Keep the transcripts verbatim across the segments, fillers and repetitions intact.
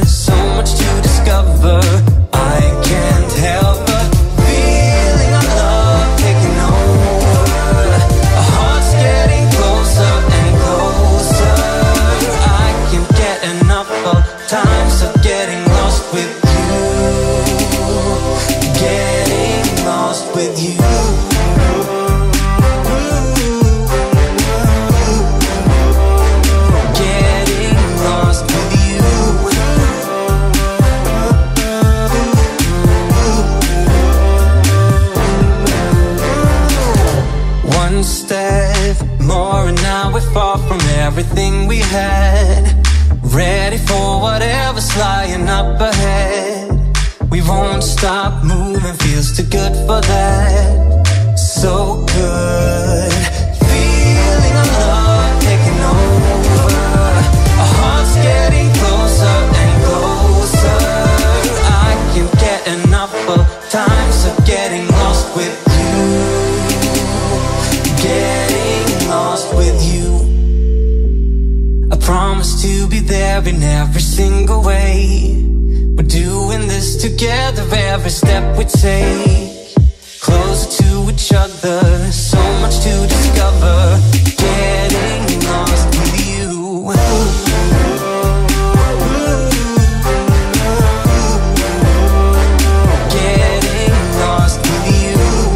so much to discover. I can't help but feeling our love taking over. Our hearts getting closer and closer. I can't get enough of times of getting lost with you. Getting lost with you. Far from everything we had, ready for whatever's lying up ahead. We won't stop moving, feels too good for that. So good, feeling our love taking over. Our hearts getting closer and closer. I can't get enough of times of getting lost with you. Getting lost with you. I promise to be there in every single way. We're doing this together, every step we take. Closer to each other, so much to discover. Getting lost with you. Getting lost with you.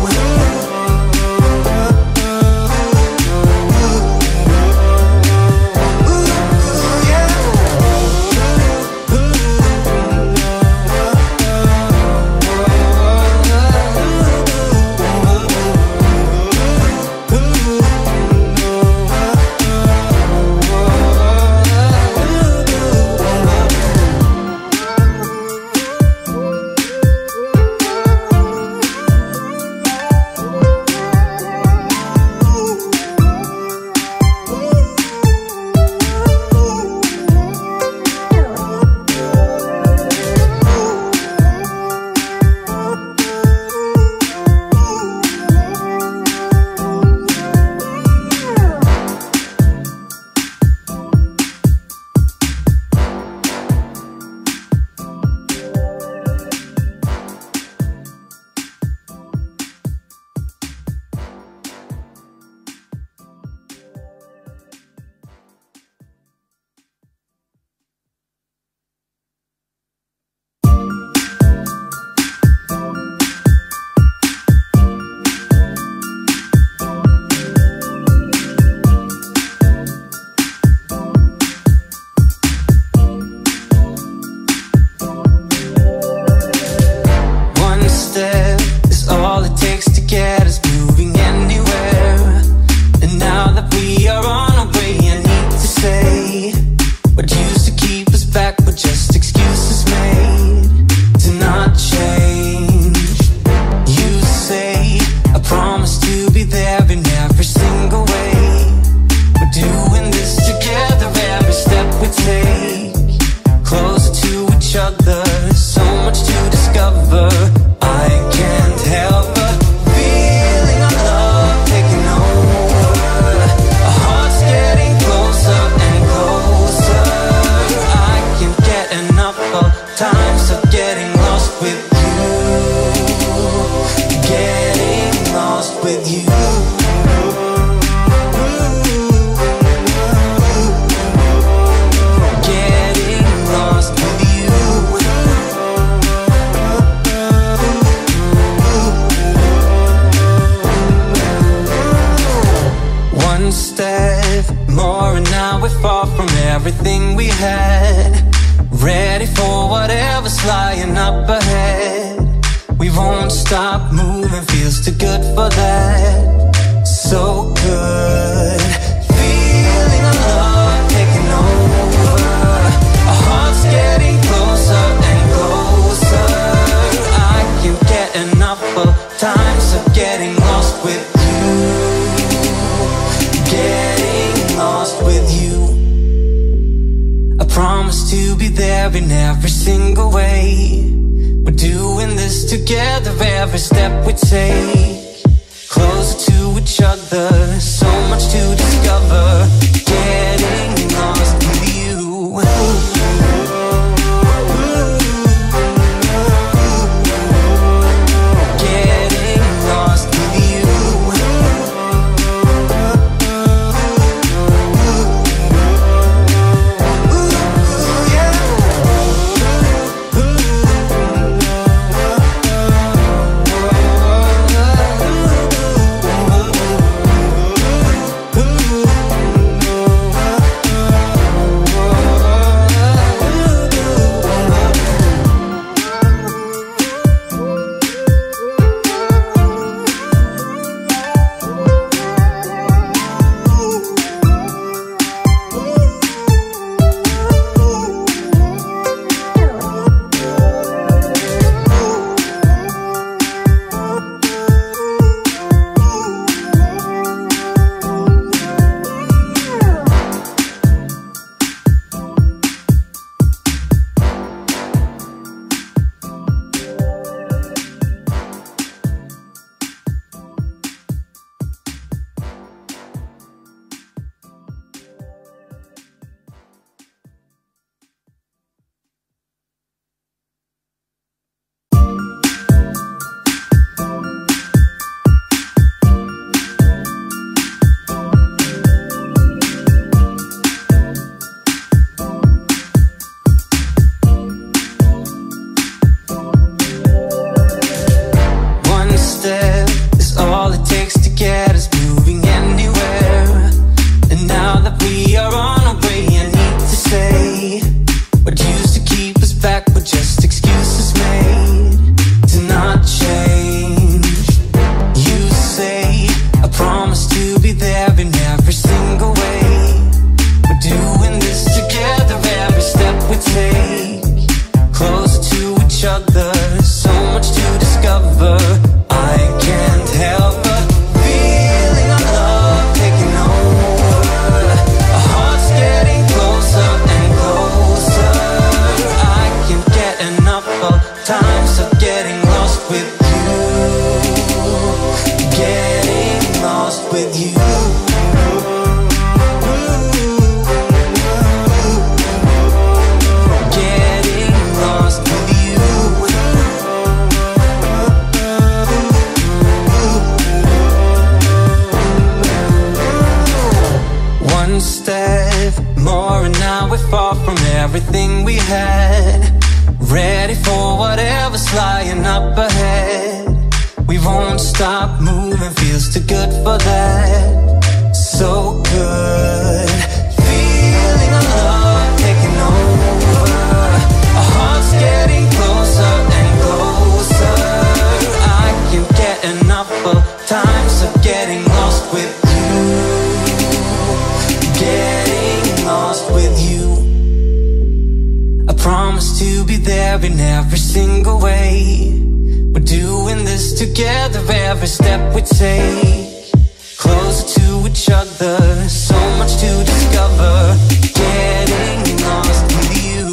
Everything we had, ready for whatever's lying up ahead. We won't stop moving, feels too good for that. So good, feeling our love taking over. Our hearts getting closer and closer. I can't get enough of times of getting lost with you. Getting lost with you. I promise to be there in every single way. We're doing this together, every step we take. Closer to each other, so much to discover. Getting lost with you. keep us back were just excuses made to not change. You say I promise to be there in every single way. We're doing this together, every step we take closer to each other. So much to discover. I can't help but feeling our love taking over. Our hearts getting closer and closer. I can't get enough of times of getting lost with you. Getting lost with you. Step more and now we're far from everything we had. Ready for whatever's lying up ahead. We won't stop moving, feels too good for that. So good. Feeling our love taking over. Our hearts getting closer and closer. I can't get enough of times of getting lost with you. Getting lost with you. I promise to be there in every single way. We're doing this together, every step we take closer to each other. So much to discover. Getting lost with you.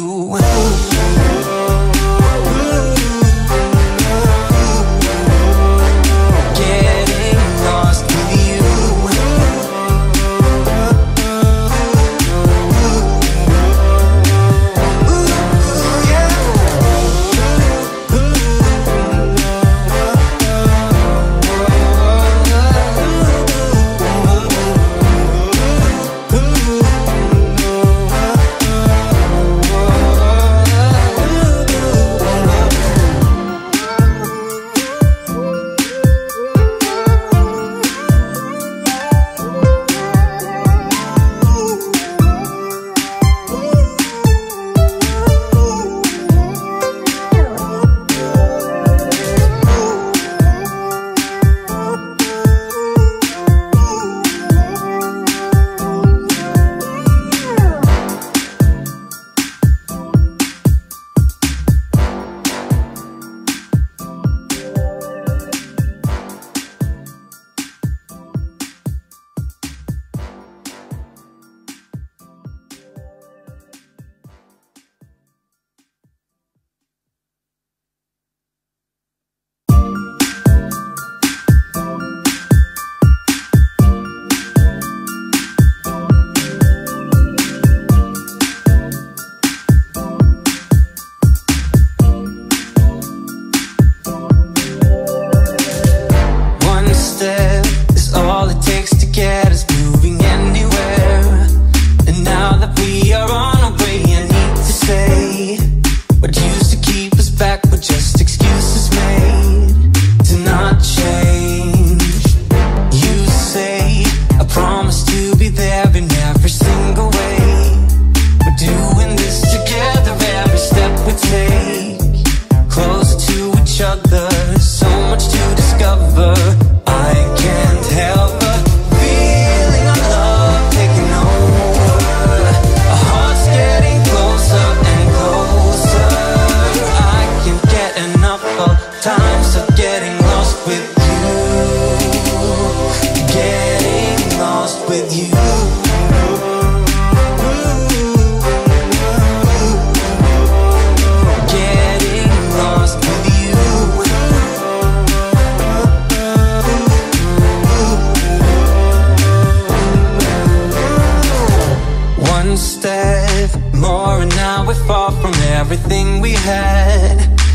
Everything we had,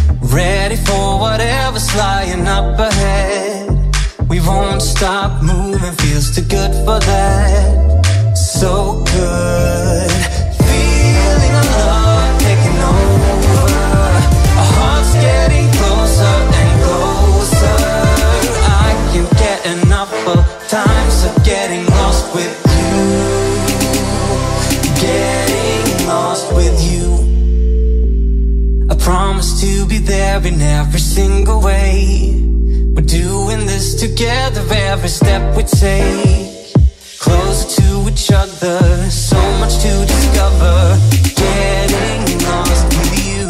ready for whatever's lying up ahead. We won't stop moving, feels too good for that. So good. Feeling our love taking over. Our hearts getting closer and closer. I can't get enough of times of getting lost with you. Getting lost with you. promise to be there in every single way. We're doing this together, every step we take, closer to each other, so much to discover. Getting lost with you.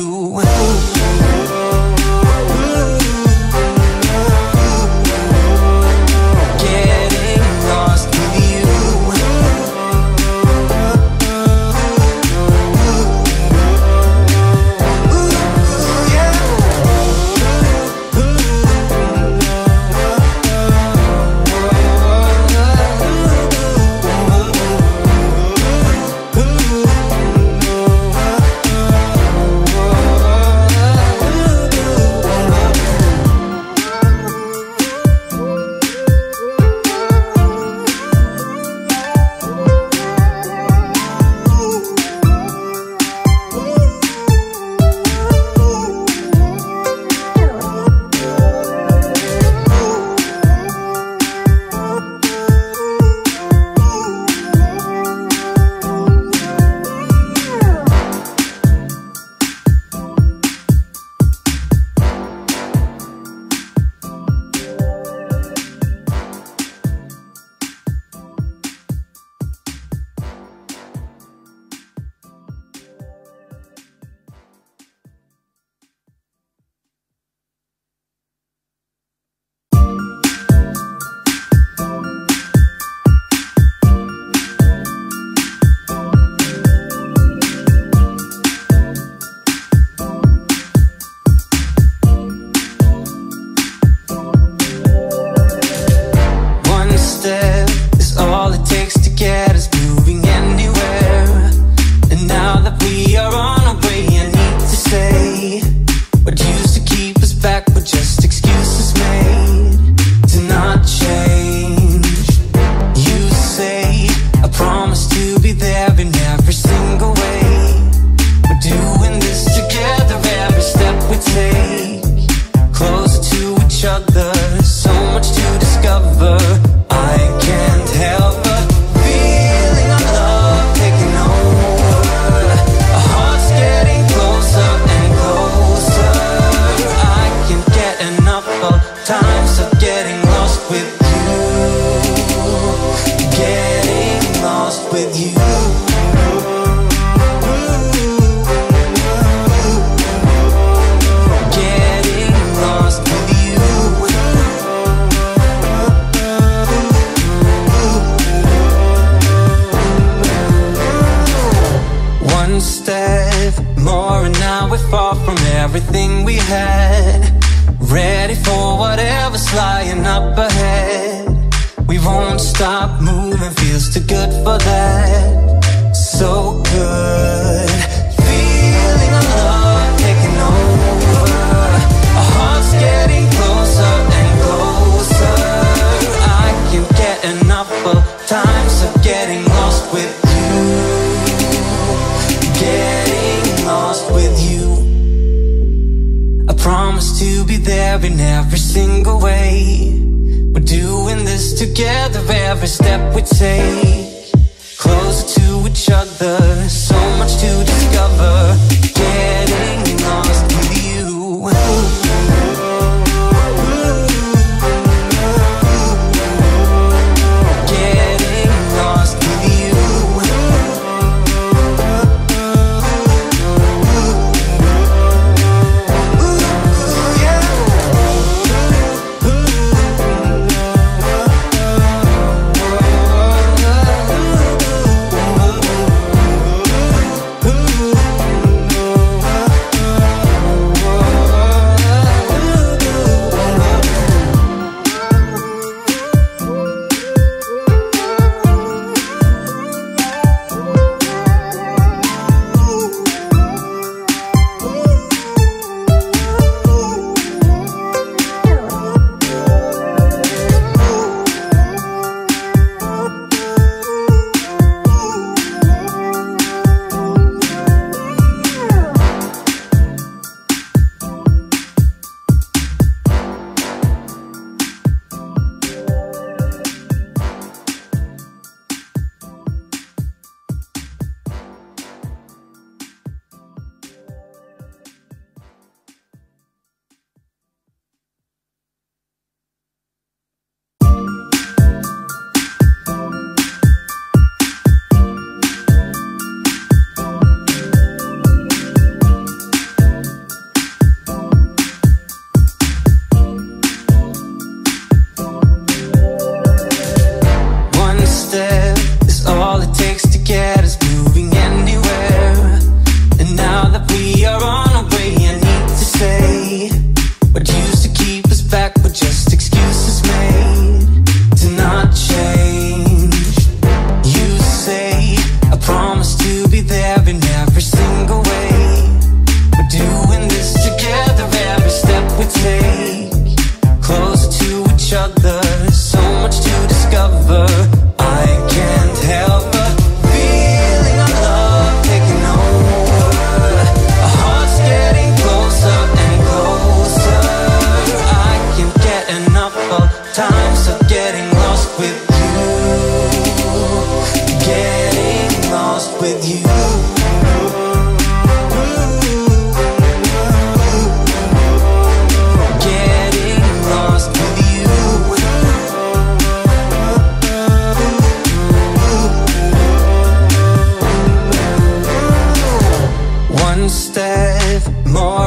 Everything we had, ready for whatever's lying up ahead. We won't stop moving, feels too good for that. So good, feeling our love taking over. Our hearts getting closer and closer. I can't get enough of times of getting lost with you. Getting lost with you. I promise to be there in every single way. We're doing this together, every step we take, closer to each other, so much to discover. Getting lost with you.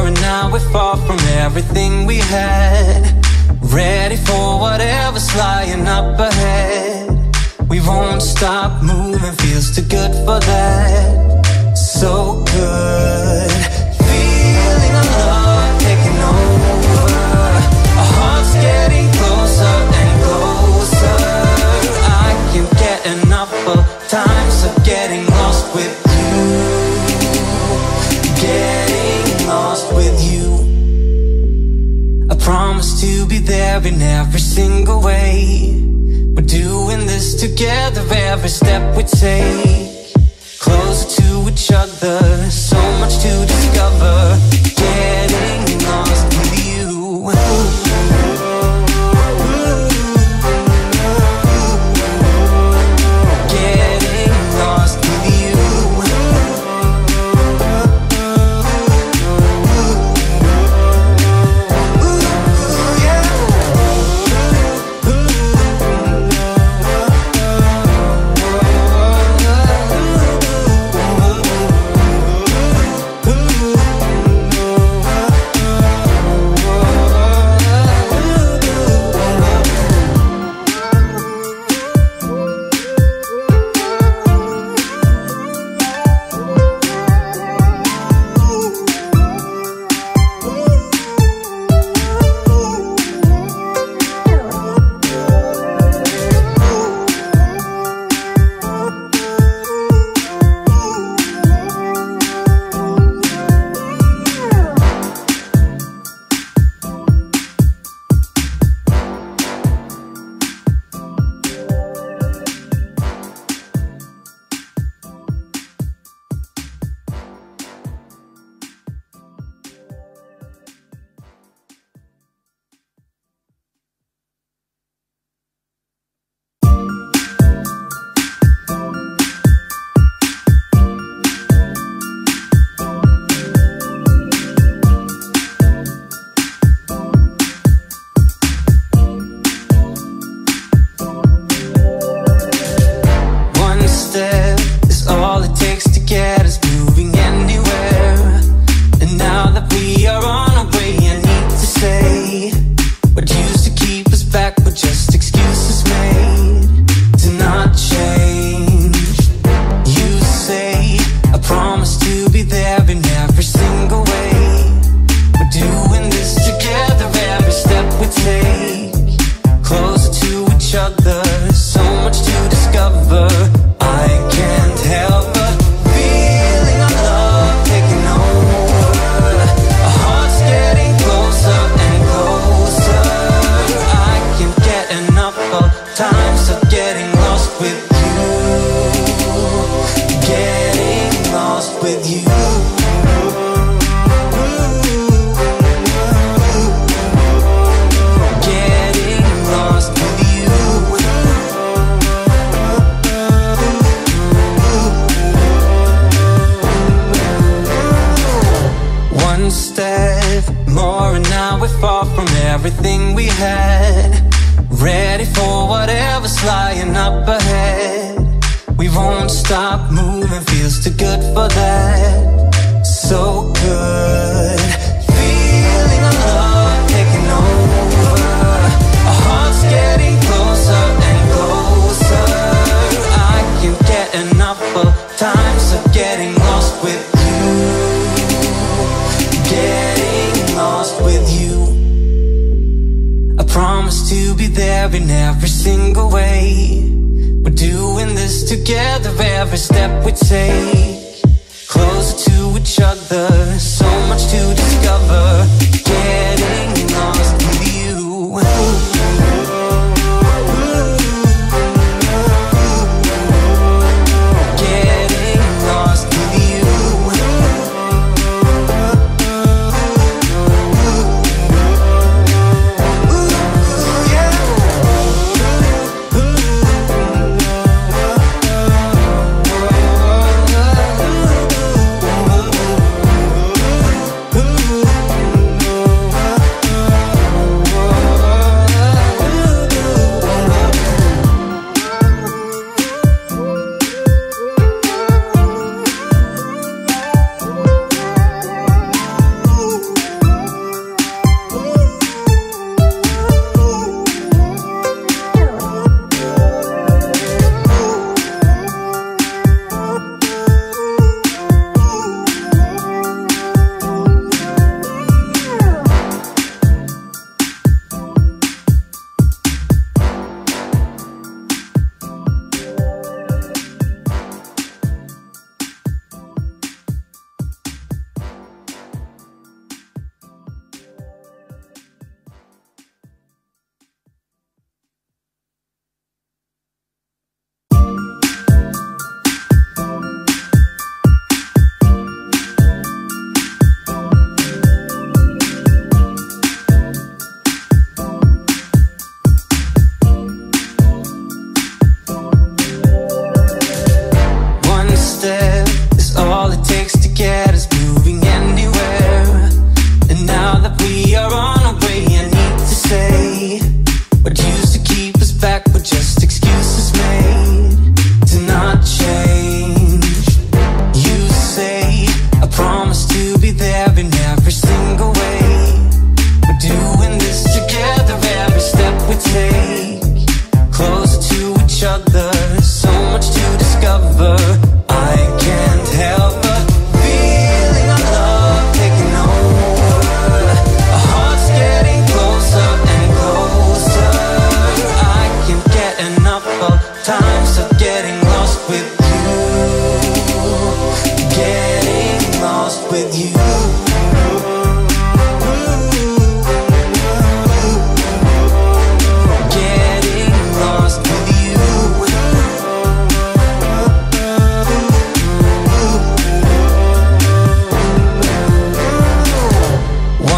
more, and now we're far from everything we had. Ready for whatever's lying up ahead. We won't stop moving, feels too good for that. So good, feeling our love taking over. Our hearts getting closer and closer. I can't get enough of times of getting lost with you. Getting lost with you. I promise to be there in every single way. We're doing this together, every step we take. Closer to each other, so much to discover. Getting lost with you. Getting lost with you. Everything we had, ready for whatever's lying up ahead. We won't stop moving, feels too good for that. So good, feeling our love taking over. Our hearts getting closer and closer. I can't get enough of times of getting lost with you. Getting lost with you. I promise to be there in every single way. We're doing this together, every step we take. Closer to each other, so much to discover. Getting lost with you. Getting lost with you.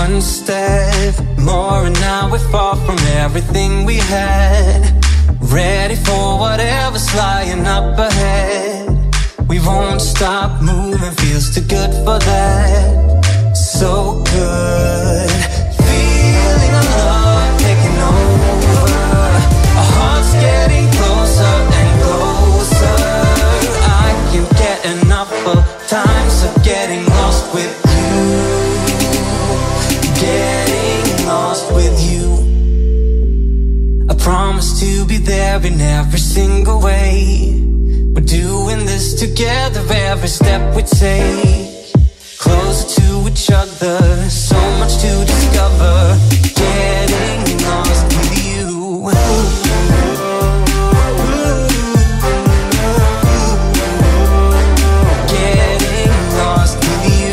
One step more and now we're far from everything we had. Ready for whatever's lying up ahead. We won't stop moving, feels too good for that. So good, feeling our love taking over. Our hearts getting closer and closer. I can't get enough of times of getting lost with you. Getting lost with you. I promise to be there in every single way. We're doing this together, every step we take. Closer to each other, so much to discover. Getting lost with you. Getting lost with you.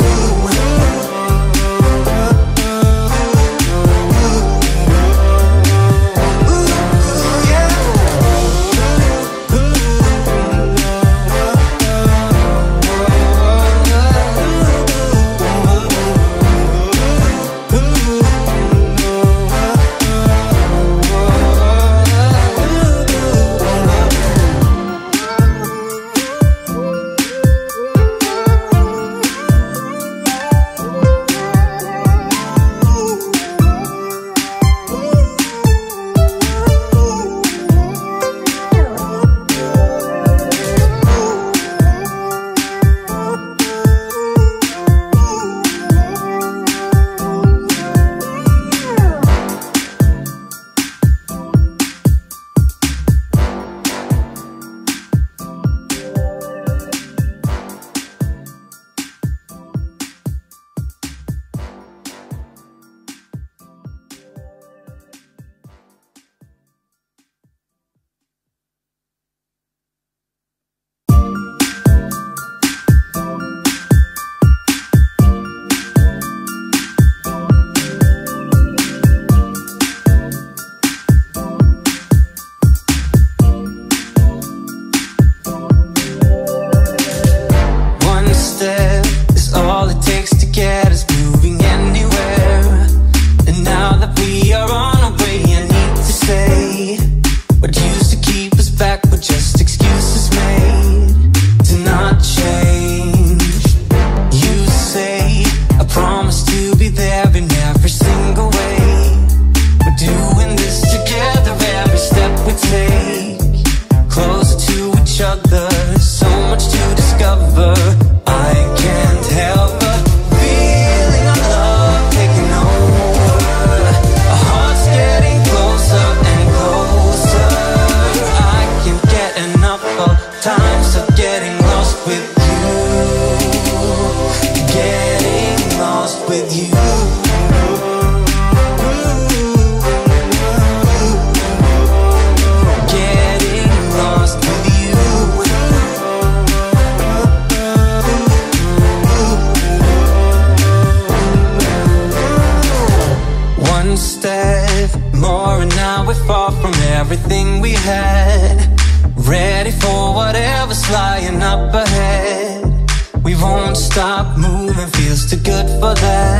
Everything we had, ready for whatever's lying up ahead. We won't stop moving, feels too good for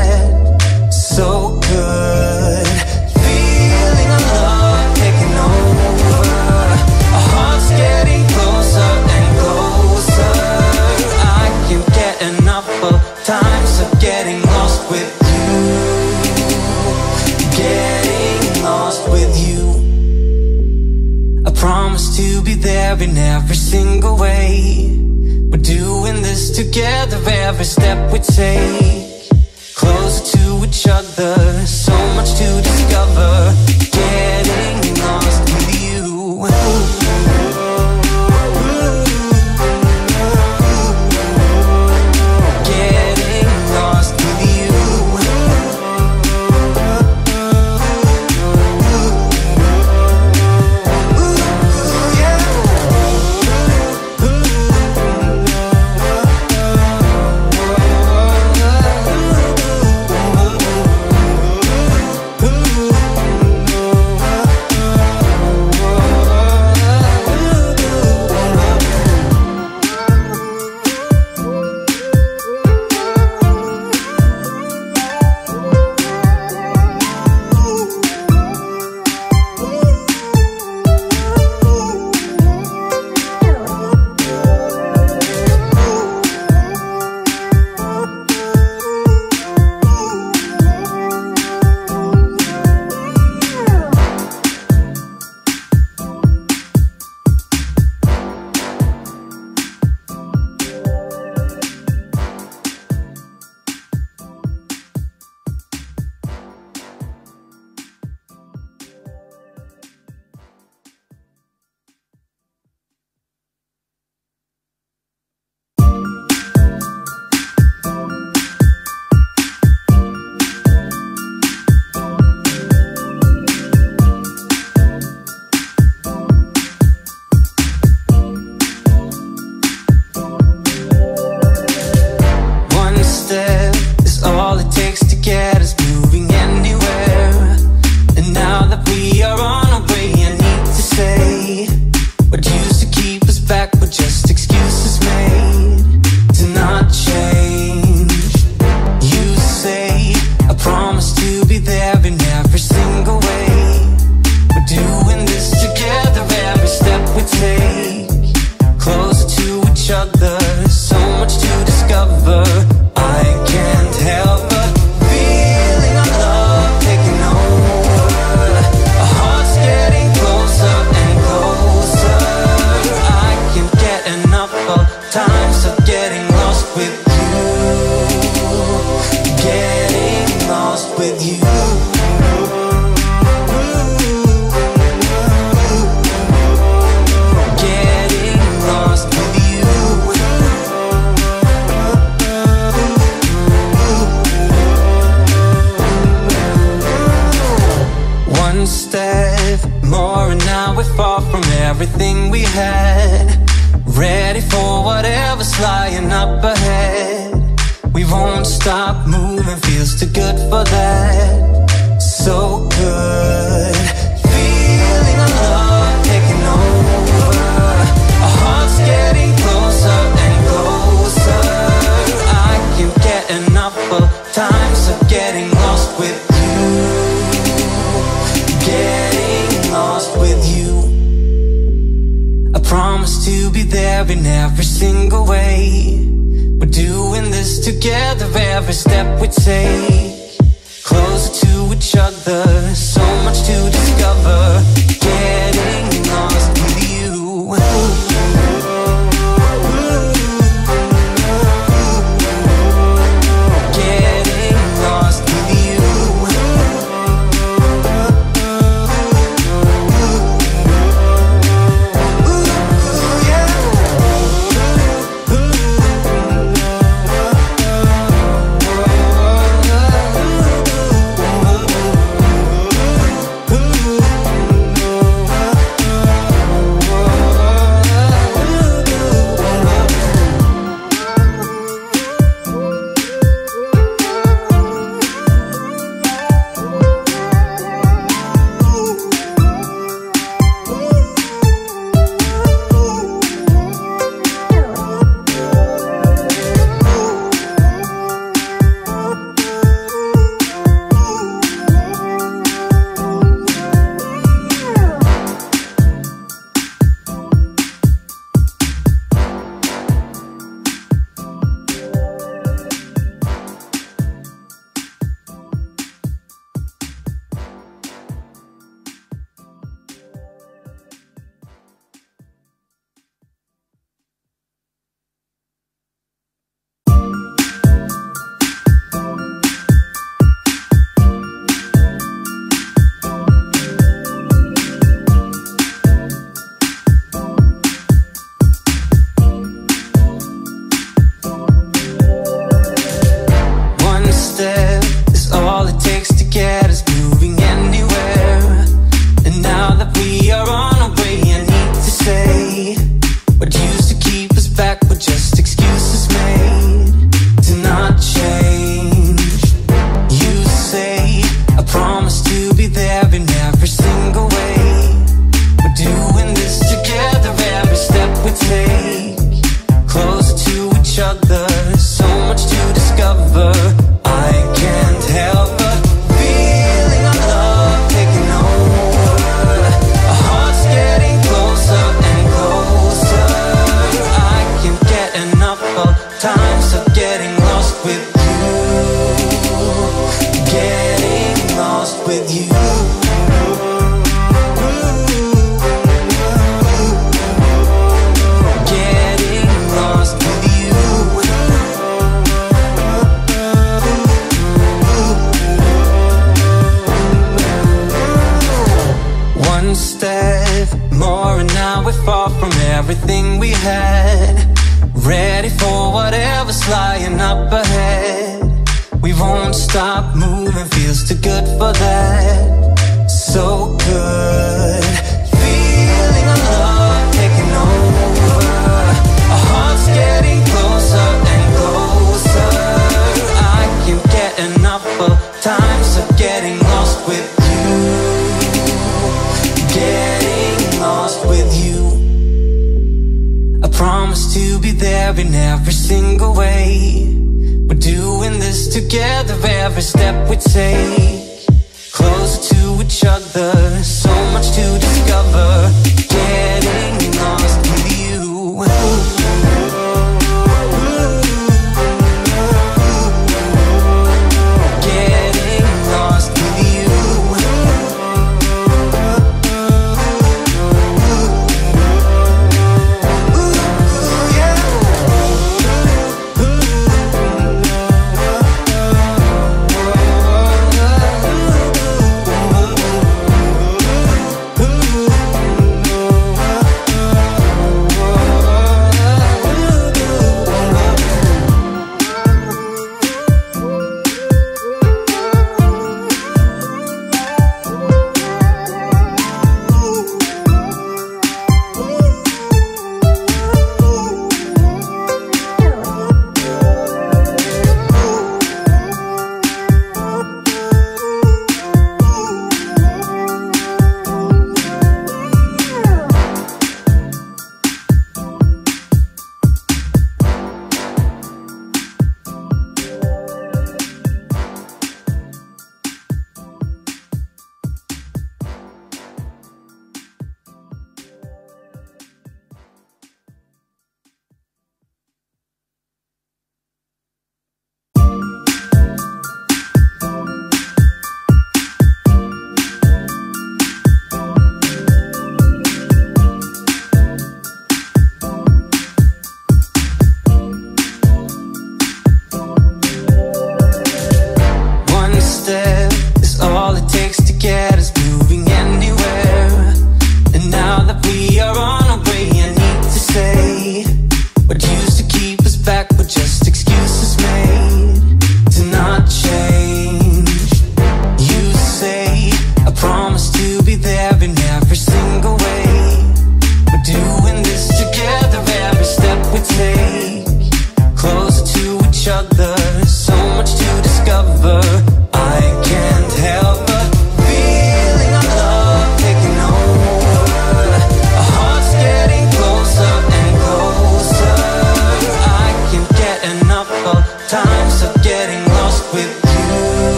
that. So good, feeling our love taking over. Our hearts getting closer and closer. I can't get enough of times of getting lost with you. Getting lost with you. I promise to be there in every single way. We're doing this together, every step we take. Closer to each other, so much to discover. Getting lost with you. Getting lost with you. with you. Far from everything we had, ready for whatever's lying up ahead. We won't stop moving, feels too good for that. So good, feeling our love taking over. Our hearts getting closer and closer. I can't get enough of times of getting lost with you. Getting lost with you. Promise to be there in every single way. We're doing this together, every step we take. Closer to each other, so much to discover. Getting lost with you. Getting lost with you. Everything we had, ready for whatever's lying up ahead. We won't stop moving, feels too good for that. So good, feeling our love taking over. Our hearts getting closer and closer. I can't get enough of times of getting lost with you. Getting lost with you. I promise to be there in every single way. We're doing this together, every step we take. Closer to each other, so much to discover. Getting lost with you. Getting lost with you. Ooh, yeah.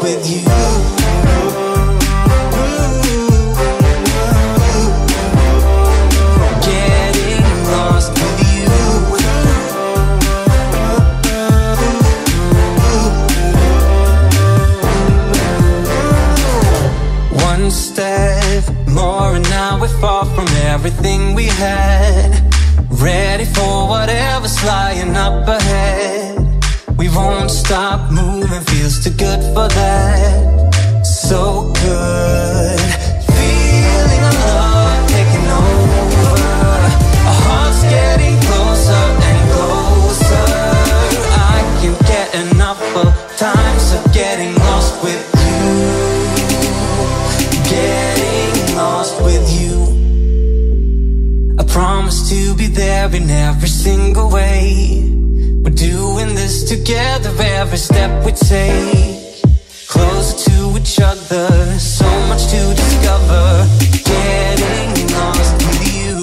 with you. Far from everything we had, ready for whatever's lying up ahead. We won't stop moving, feels too good for that. So good, feeling our love taking over. Our hearts getting closer and closer. I can't get enough of times of getting lost with you. Getting lost with you. I promise to be there in every single way. We're doing this together, every step we take. Closer to each other, so much to discover. Getting lost with you.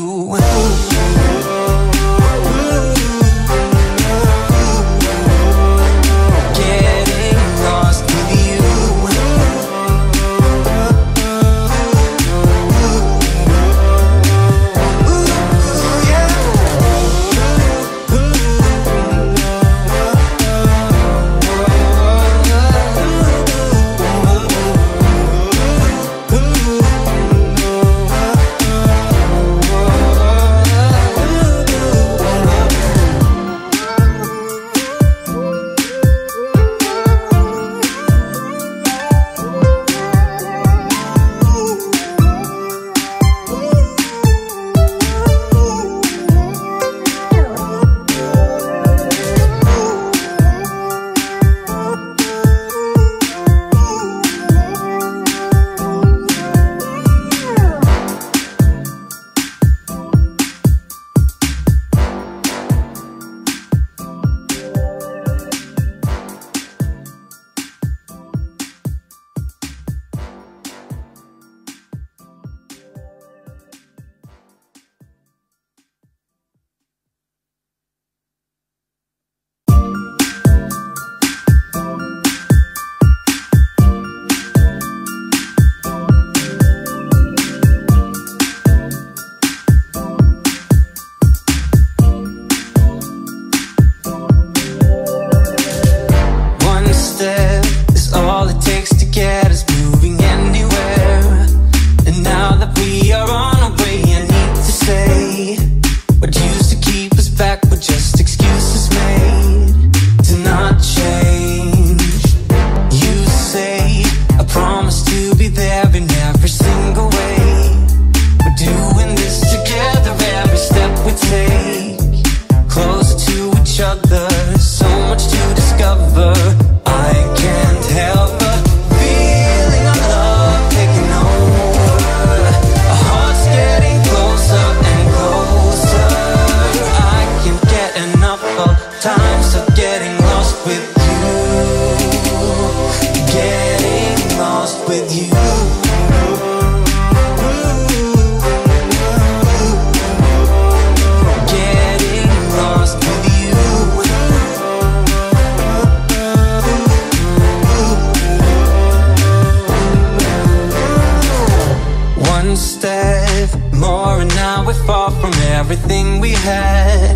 Everything we had,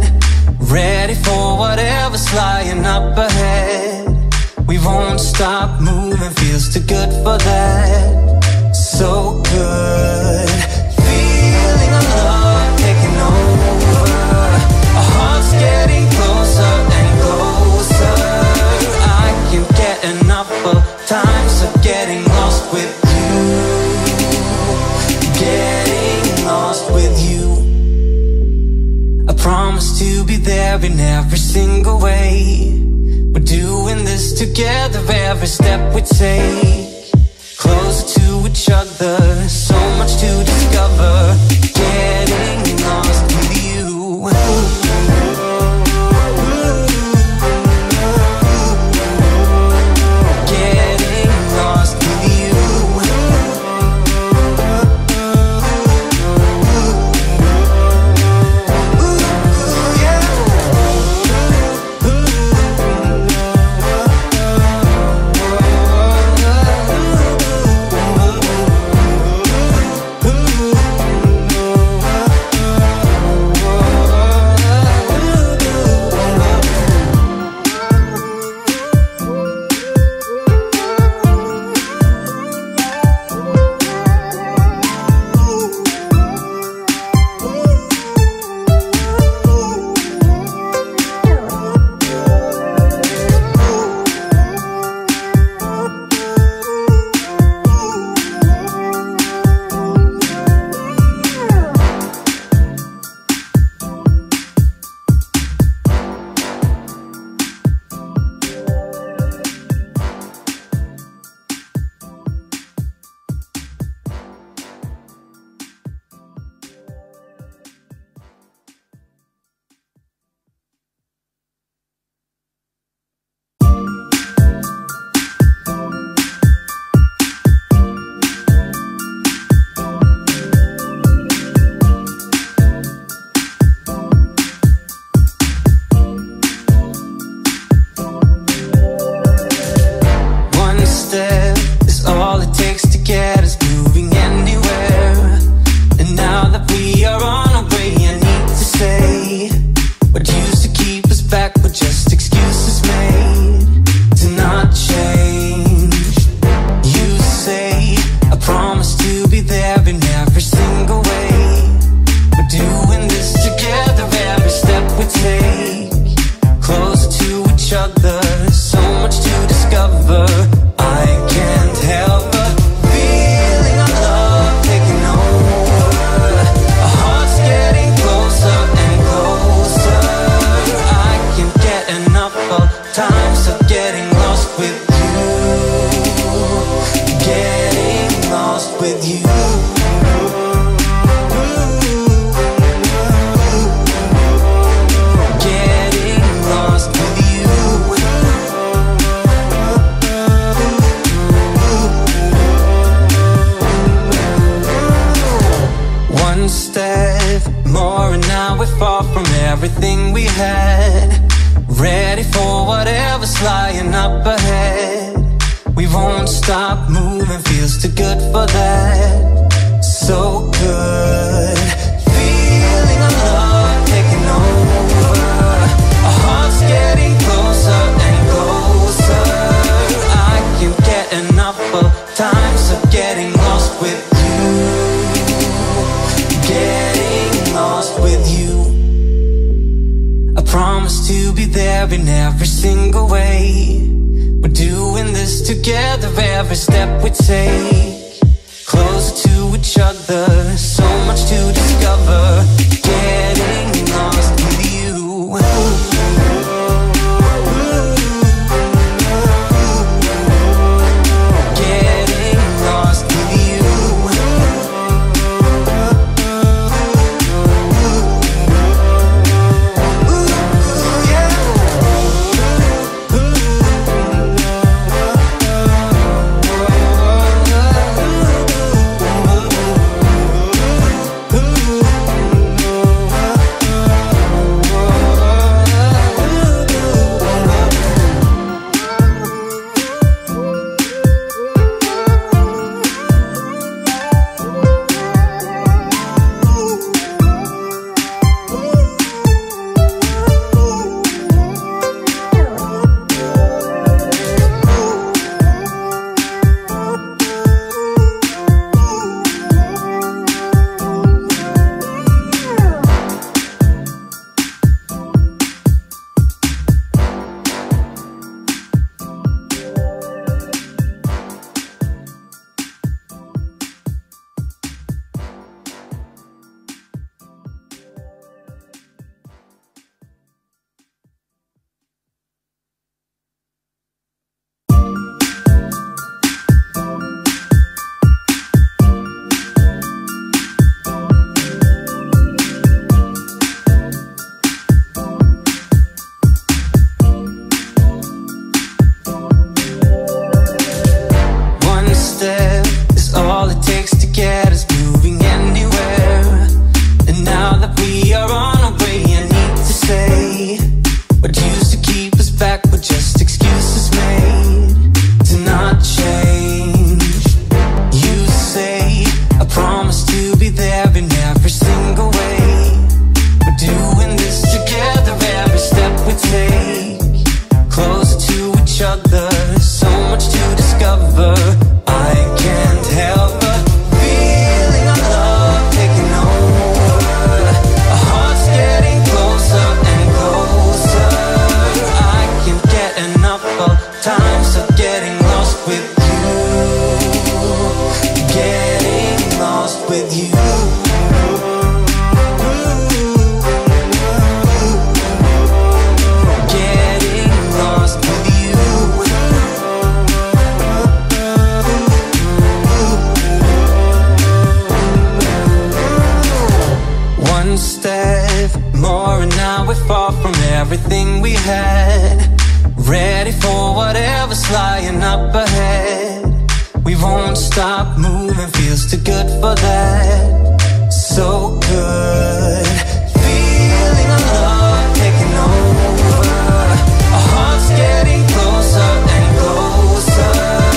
ready for whatever's lying up ahead. We won't stop moving, feels too good for that. So good, feeling our love taking over. Our hearts getting closer and closer. I can't get enough of times of getting lost with you. Getting lost with you. I promise to be there in every single way. We're doing this together, every step we take. Closer to each other, so much to discover. Getting lost with you. Oh, everything we had, ready for whatever's lying up ahead. We won't stop moving, feels too good for that. So good, feeling our love taking over. Our hearts getting closer and closer. I can't get enough of times of getting lost with you, getting lost with you. I promise to be there in every single way. We're doing this together, every step we take, closer to each other, so much to discover. Getting lost with you. Getting lost with you. Everything we had, ready for whatever's lying up ahead. We won't stop moving, feels too good for that. So good, feeling our love taking over. Our hearts getting closer and closer.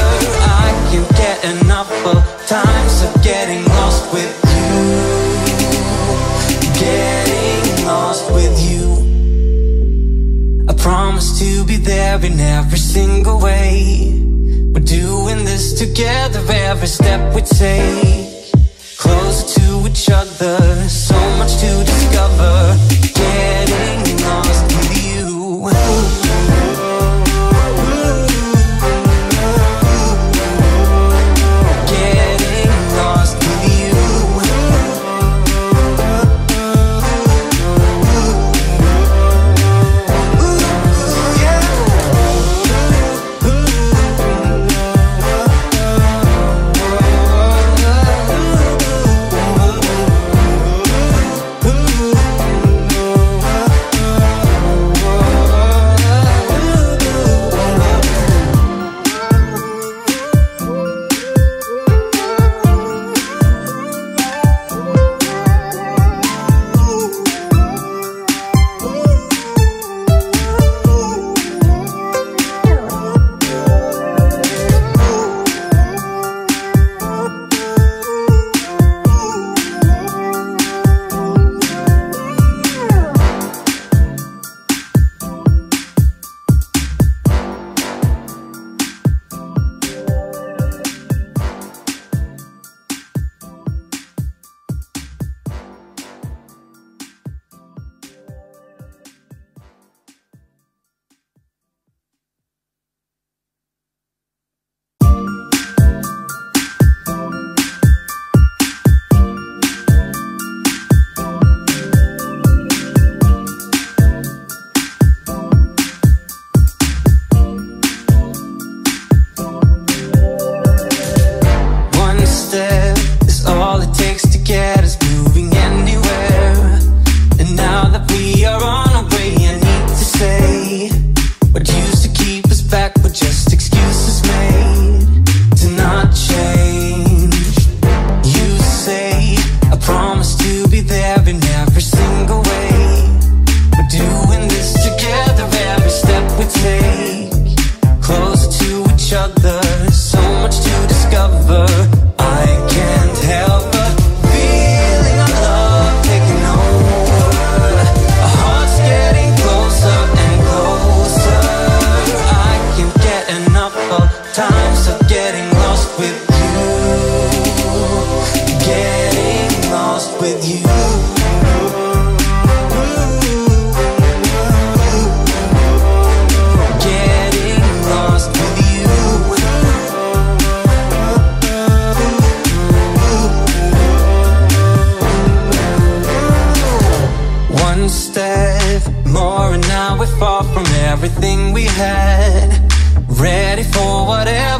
I can't get enough of times of getting lost with you, getting lost with you. I promise to be there in every single way. We're doing this together, every step we take, closer to each other, so much to discover. Getting lost with you. Getting lost with you.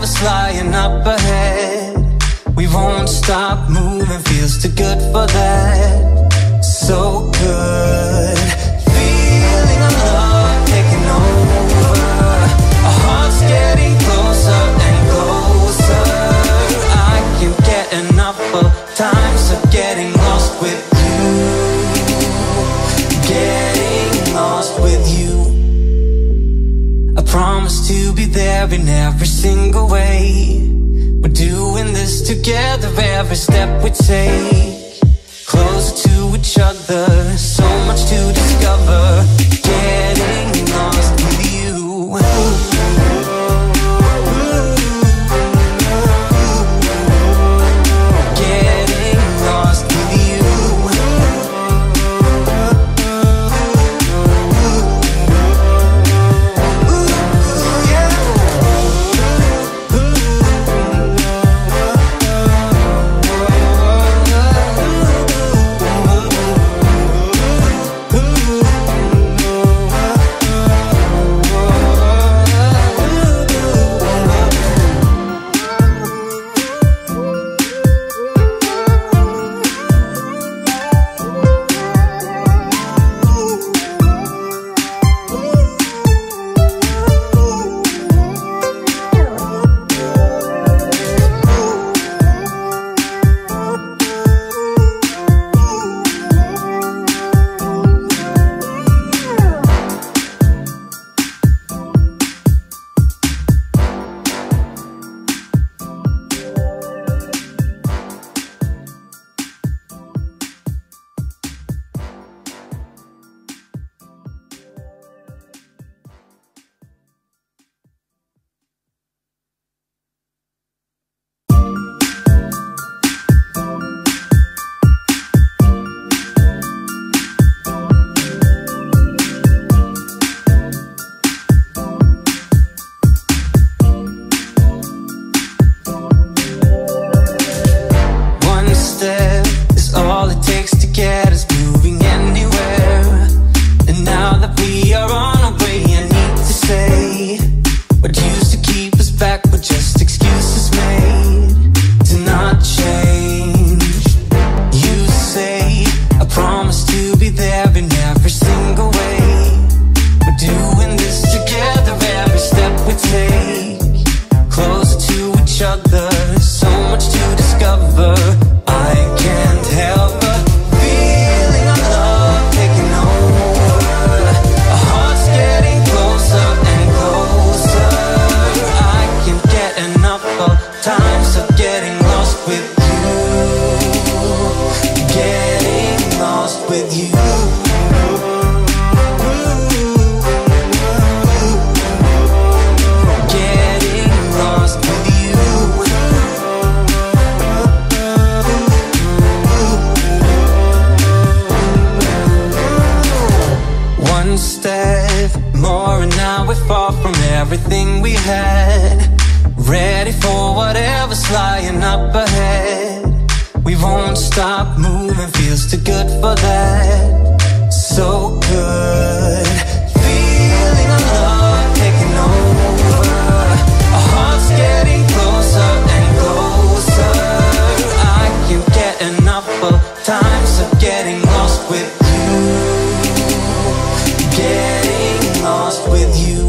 whatever's lying up ahead. We won't stop moving, feels too good for that. So good, feeling of love taking over. Our hearts getting closer and closer. I can't get enough of times of getting lost with you. Getting lost with you. I promise to be there in every single way. We're doing this together, every step we take. Closer to each other, so much to discover. Getting lost with you. Getting lost with you. Everything we had, ready for whatever's lying up ahead. We won't stop moving, feels too good for that. So good, feeling of love taking over. Our hearts getting closer and closer. I can't get enough of times of getting lost with you. Getting lost with you.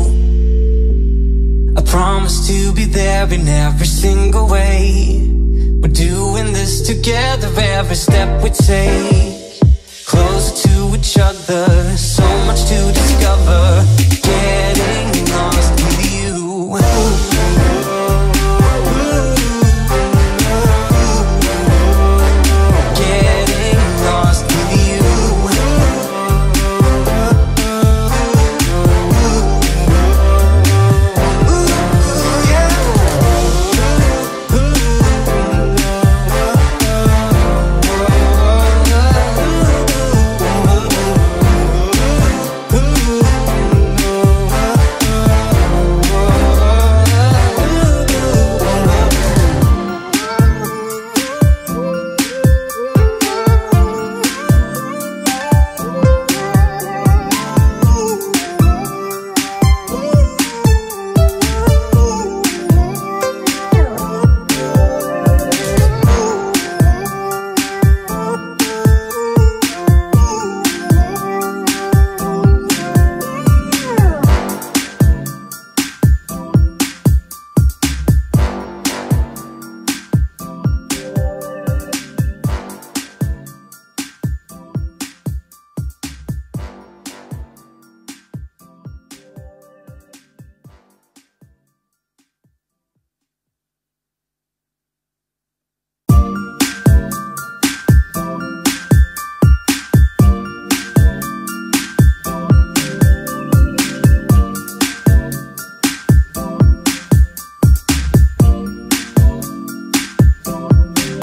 I promise to be there in every single way. We're doing this together, every step we take. Closer to each other, so much to discover. Getting